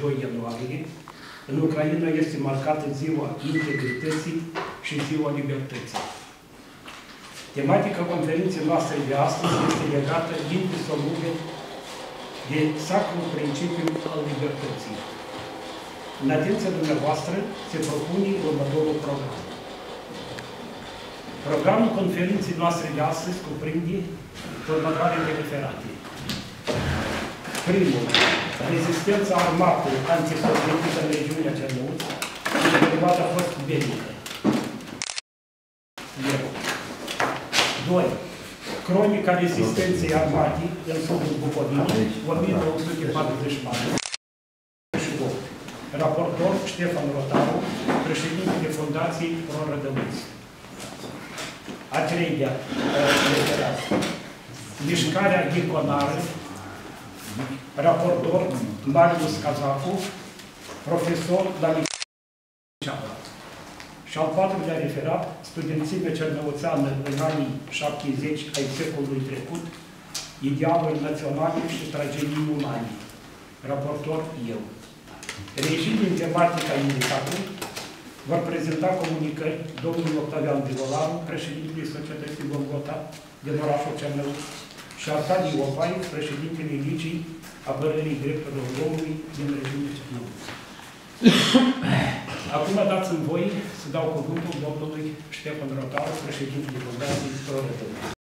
22 ianuarie, în Ucraina este marcată Ziua Integrității și Ziua Libertății. Tematica conferinței noastre de astăzi este legată indisolubil de sacrul principiu al libertății. În atenția dumneavoastră se propune următorul program. Programul conferinței noastre de astăzi cuprinde următoarele referate. Primul, rezistența armată antisovietică în regiunea Cernăuț în perioada post-belică. 2. Cronica rezistenței armate în sudul Bucovinei, 1944. Raportor Ștefan Rotaru, președintele Fundației Pro-Rădăuți. A treilea referat. Mișcarea Ghiconară, raportor Marius Cazacu, profesor la Liceau. Și al patrulea referat, studențimea cernăuțeană în anii 70 ai secolului trecut, idealuri naționale și tragedii umane. Raportor eu. Regind din tematica indicată, vor prezenta comunicări domnul Octavian Divolaru, președintele Societății Golgota din orașul Cernăuț, și Arcadii Opai, președintele Ligii Apărării Drepturilor Omului din regiunea Cernăuț. Acum dați-mi voi să dau cuvântul domnului Ștefan Rotaru, președintele Fundației Pro-Rădăuți.